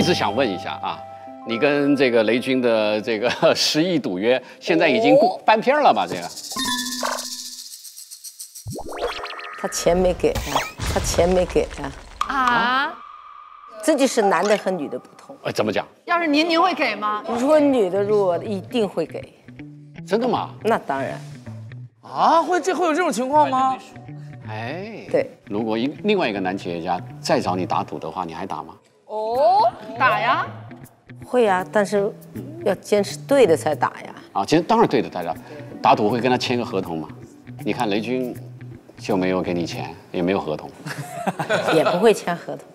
是想问一下啊，你跟这个雷军的这个10亿赌约，现在已经翻篇了吧？这个他钱没给啊，他钱没给啊。 啊？ 这就是男的和女的不同。 怎么讲？ 要是您会给吗？ 如果女的，一定会给。 真的吗？ 那当然。 啊，会有这种情况吗？ 哎， 对。 如果另外一个男企业家再找你打赌的话，你还打吗？ 哦，打呀。 会呀，但是要坚持对的才打呀。 啊，其实当然对的，大家打赌会跟他签个合同嘛。你看雷军就没有给你钱，也没有合同， 也不会签合同。